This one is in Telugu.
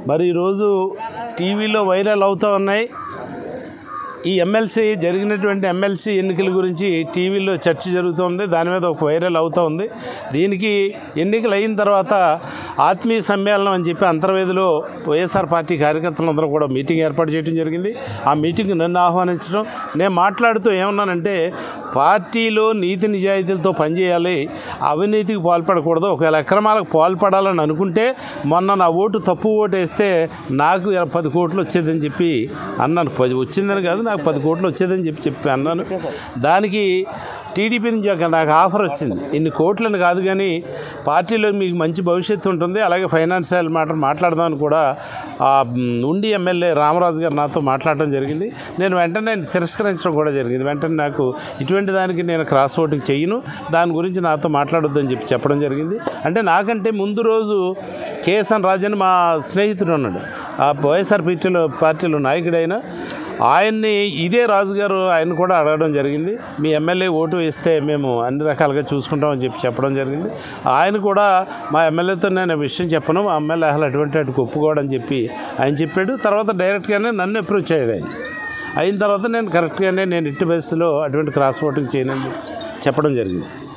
మరి ఈరోజు టీవీలో వైరల్ అవుతూ ఉన్నాయి. ఈ ఎమ్మెల్సీ జరిగినటువంటి ఎమ్మెల్సీ ఎన్నికల గురించి టీవీలో చర్చ జరుగుతుంది. దాని మీద ఒక వైరల్ అవుతూ ఉంది. దీనికి ఎన్నికలు అయిన తర్వాత ఆత్మీయ సమ్మేళనం అని చెప్పి అంతర్వేదిలో వైఎస్ఆర్ పార్టీ కార్యకర్తలందరూ కూడా మీటింగ్ ఏర్పాటు చేయడం జరిగింది. ఆ మీటింగ్ నన్ను ఆహ్వానించడం, నేను మాట్లాడుతూ ఏమన్నానంటే పార్టీలో నీతి నిజాయితీలతో పనిచేయాలి, అవినీతికి పాల్పడకూడదు. ఒకవేళ అక్రమాలకు పాల్పడాలని అనుకుంటే మొన్న నా ఓటు తప్పు ఓటు వేస్తే నాకు 10 కోట్లు వచ్చేదని చెప్పి అన్నాను. వచ్చిందని కాదు, నాకు 10 కోట్లు వచ్చేదని చెప్పి అన్నాను. దానికి టీడీపీ నుంచి నాకు ఆఫర్ వచ్చింది. ఇన్ని కోట్లని కాదు కానీ పార్టీలో మీకు మంచి భవిష్యత్తు ఉంటుంది, అలాగే ఫైనాన్షియల్ మ్యాటర్ మాట్లాడదామని కూడా ఉండి ఎమ్మెల్యే రామరాజు గారు నాతో మాట్లాడడం జరిగింది. నేను వెంటనే తిరస్కరించడం కూడా జరిగింది. వెంటనే నాకు ఇటువంటి దానికి నేను క్రాస్ ఓటింగ్ చెయ్యను, దాని గురించి నాతో మాట్లాడొద్దని చెప్పడం జరిగింది. అంటే నాకంటే ముందు రోజు కేఎస్ఎన్ రాజన్ మా స్నేహితుడు ఉన్నాడు, ఆ వైఎస్ఆర్ పార్టీలో నాయకుడైన ఆయన్ని ఇదే రాజుగారు ఆయన కూడా అడగడం జరిగింది. మీ ఎమ్మెల్యే ఓటు వేస్తే మేము అన్ని రకాలుగా చూసుకుంటామని చెప్పడం జరిగింది. ఆయన కూడా మా ఎమ్మెల్యేతో నేను విషయం చెప్పను, మా ఎమ్మెల్యే అసలు అటువంటి ఒప్పుకోవడం చెప్పి ఆయన చెప్పాడు. తర్వాత డైరెక్ట్గానే నన్ను అప్రోచ్ అయ్యాడు ఆయన. అయిన తర్వాత నేను కరెక్ట్గానే నేను ఇట్టి బస్సులో అటువంటి క్రాస్ ఓటింగ్ చేయనని చెప్పడం జరిగింది.